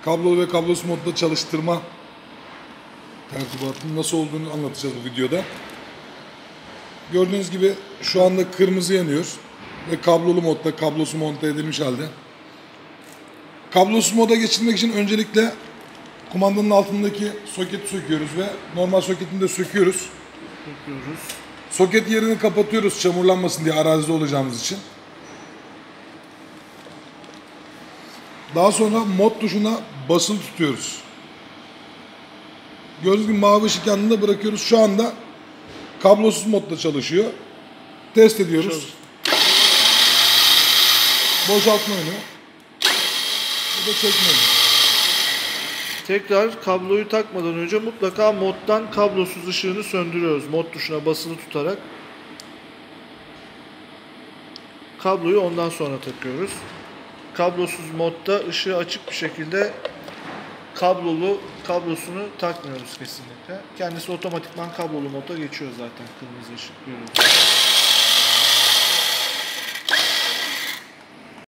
kablolu ve kablosuz modda çalıştırma tertibatının nasıl olduğunu anlatacağız bu videoda. Gördüğünüz gibi şu anda kırmızı yanıyor ve kablolu modda, kablosu monte edilmiş halde. Kablosuz moda geçirmek için öncelikle kumandanın altındaki soketi söküyoruz ve normal soketini de söküyoruz. Soket yerini kapatıyoruz çamurlanmasın diye, arazide olacağımız için. Daha sonra mod tuşuna basılı tutuyoruz. Gördüğünüz gibi mavi ışık yanında bırakıyoruz. Şu anda kablosuz modda çalışıyor. Test ediyoruz. Boşaltma önü. Bu da çekme önü. Tekrar kabloyu takmadan önce mutlaka moddan kablosuz ışığını söndürüyoruz. Mod tuşuna basılı tutarak. Kabloyu ondan sonra takıyoruz. Kablosuz modda ışığı açık bir şekilde kablosunu takmıyoruz kesinlikle. Kendisi otomatikman kablolu moda geçiyor zaten, kırmızı ışık görüyoruz.